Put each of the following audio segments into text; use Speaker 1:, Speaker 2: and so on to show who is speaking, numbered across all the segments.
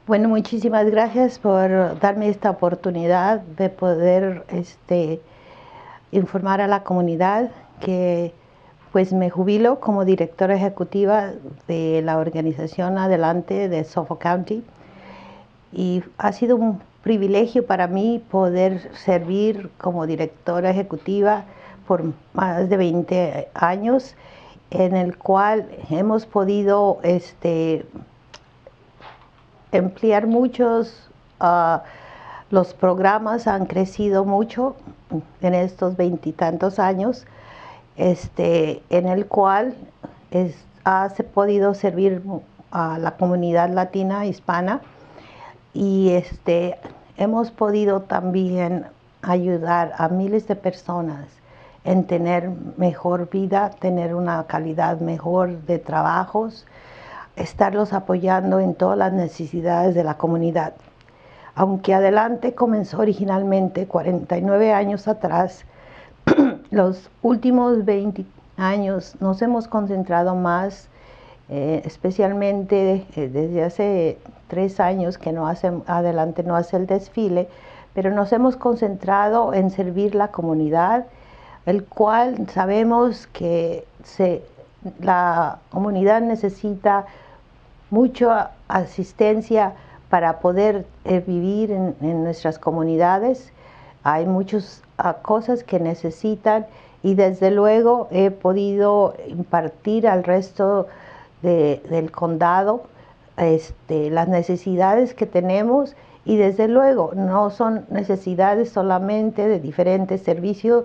Speaker 1: Bueno, muchísimas gracias por darme esta oportunidad de poder informar a la comunidad que pues me jubilo como directora ejecutiva de la organización Adelante de Suffolk County, y ha sido un privilegio para mí poder servir como directora ejecutiva por más de 20 años, en el cual hemos podido emplear muchos, los programas han crecido mucho en estos 20 y tantos años, en el cual se ha podido servir a la comunidad latina hispana, y hemos podido también ayudar a miles de personas en tener mejor vida, tener una calidad mejor de trabajos, estarlos apoyando en todas las necesidades de la comunidad. Aunque Adelante comenzó originalmente 49 años atrás, los últimos 20 años nos hemos concentrado más, especialmente desde hace 3 años que Adelante no hace el desfile, pero nos hemos concentrado en servir la comunidad, el cual sabemos que la comunidad necesita mucha asistencia para poder vivir en nuestras comunidades. Hay muchas cosas que necesitan, y desde luego he podido impartir al resto del condado las necesidades que tenemos, y desde luego no son necesidades solamente de diferentes servicios,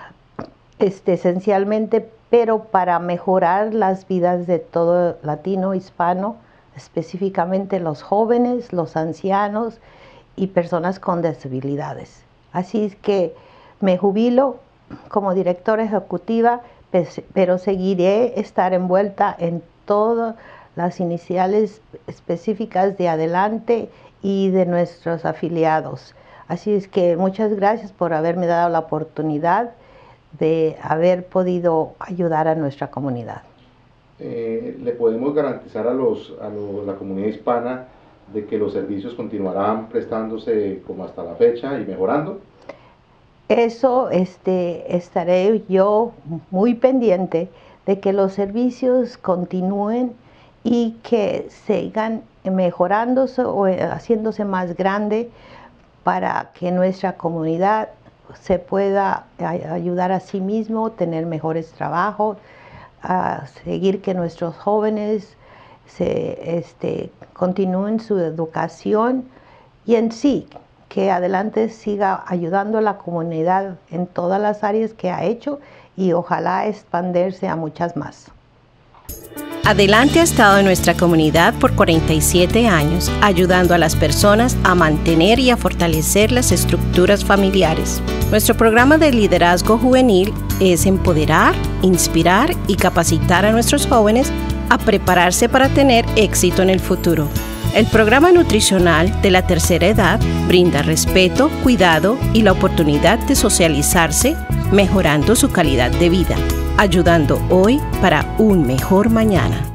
Speaker 1: esencialmente, pero para mejorar las vidas de todo latino hispano, específicamente los jóvenes, los ancianos y personas con discapacidades. Así es que me jubilo como directora ejecutiva, pero seguiré estar envuelta en todas las iniciales específicas de Adelante y de nuestros afiliados. Así es que muchas gracias por haberme dado la oportunidad de haber podido ayudar a nuestra comunidad.
Speaker 2: ¿Le podemos garantizar a la comunidad hispana de que los servicios continuarán prestándose como hasta la fecha y mejorando?
Speaker 1: Eso estaré yo muy pendiente de que los servicios continúen y que sigan mejorándose o haciéndose más grande, para que nuestra comunidad se pueda ayudar a sí mismo, tener mejores trabajos, a seguir que nuestros jóvenes continúen su educación, y en sí que Adelante siga ayudando a la comunidad en todas las áreas que ha hecho, y ojalá expandirse a muchas más.
Speaker 3: Adelante ha estado en nuestra comunidad por 47 años, ayudando a las personas a mantener y a fortalecer las estructuras familiares. Nuestro programa de liderazgo juvenil es empoderar, inspirar y capacitar a nuestros jóvenes a prepararse para tener éxito en el futuro. El programa nutricional de la tercera edad brinda respeto, cuidado y la oportunidad de socializarse, mejorando su calidad de vida, ayudando hoy para un mejor mañana.